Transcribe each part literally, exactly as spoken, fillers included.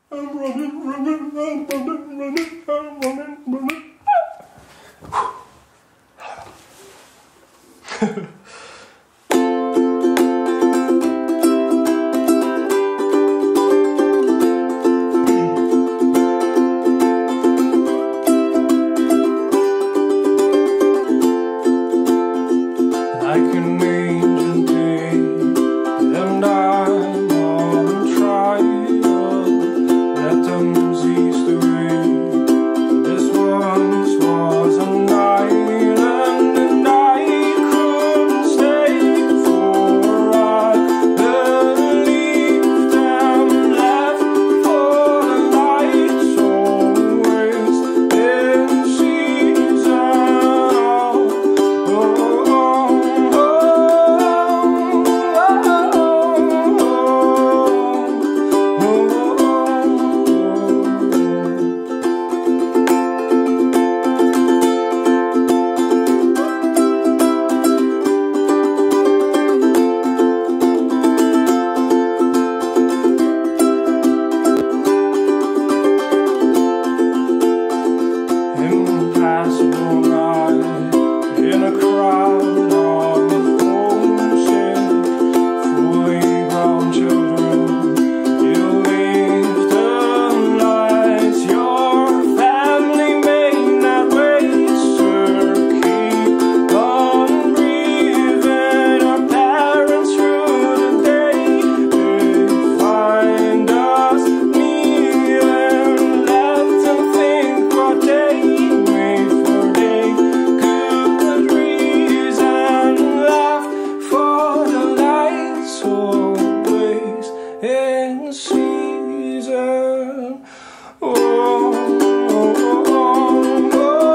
I'm running, running, running, running, running, I'm running, running. Like an angel day, and I'm on trial. Let them seize the way. This once was an island, and I couldn't stay, for I believed I'm left for the lights always in season. Oh, impossible night in a crowd on the homesick, fully grown children. You leave the lights your family may not waste or keep on breathing. Our parents through the day, they find us kneeling, left to think what they in season. Oh, oh, oh, oh,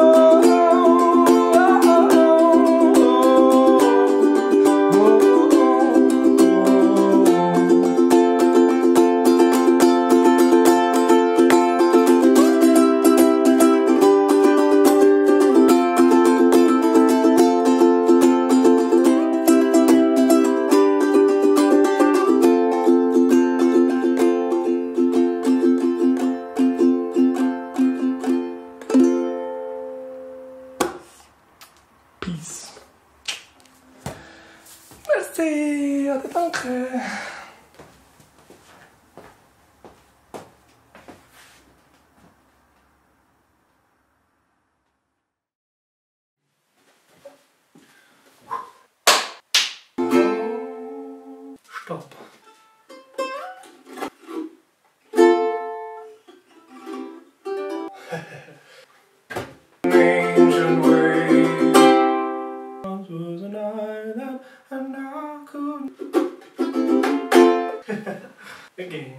peace. Merci, à danke. Stopp. Angel way was an island, and I couldn't again.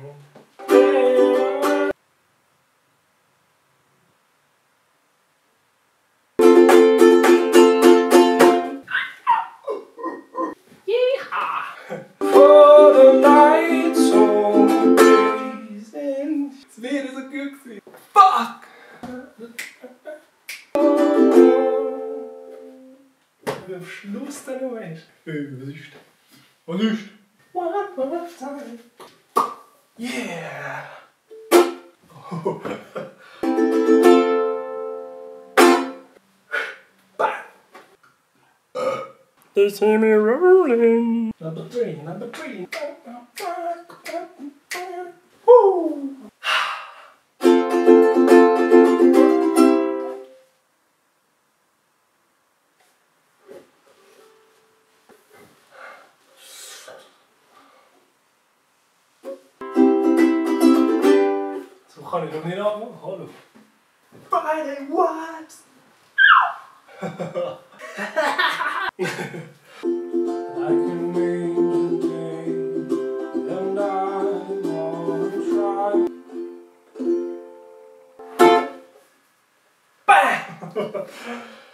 For the lights so blazing. Het weer is een kuksie. Fuck! Am Schluss dann noch weißt. Hey, was ist das? Was ist das? One more time. Yeah! Oh. Bang! They see me rolling. Number three, number three. Woo! So kann ich doch nicht anfangen. Hallo. Friday, what? Like an angel day, and I wanna try. Bam!